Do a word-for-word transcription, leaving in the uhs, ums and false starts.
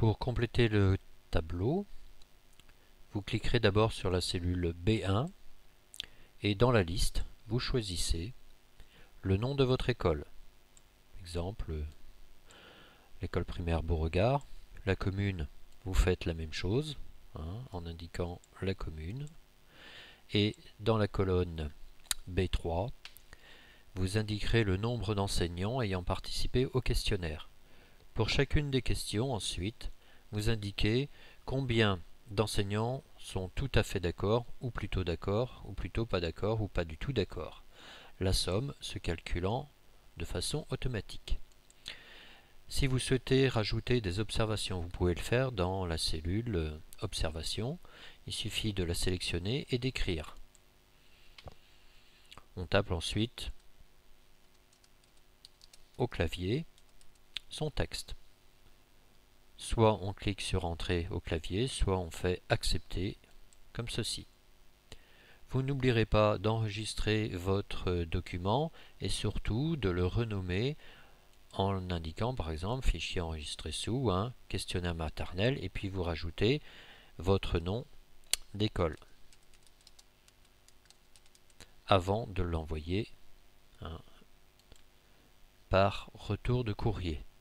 Pour compléter le tableau, vous cliquerez d'abord sur la cellule B un et dans la liste, vous choisissez le nom de votre école. Exemple, l'école primaire Beauregard. La commune, vous faites la même chose hein, en indiquant la commune. Et dans la colonne B trois, vous indiquerez le nombre d'enseignants ayant participé au questionnaire. Pour chacune des questions, ensuite, vous indiquez combien d'enseignants sont tout à fait d'accord, ou plutôt d'accord, ou plutôt pas d'accord, ou pas du tout d'accord. La somme se calculant de façon automatique. Si vous souhaitez rajouter des observations, vous pouvez le faire dans la cellule Observation. Il suffit de la sélectionner et d'écrire. On tape ensuite au clavier son texte. Soit on clique sur Entrée au clavier, soit on fait Accepter, comme ceci. Vous n'oublierez pas d'enregistrer votre document et surtout de le renommer en indiquant par exemple fichier enregistré sous, hein, questionnaire maternel, et puis vous rajoutez votre nom d'école avant de l'envoyer hein, par retour de courrier.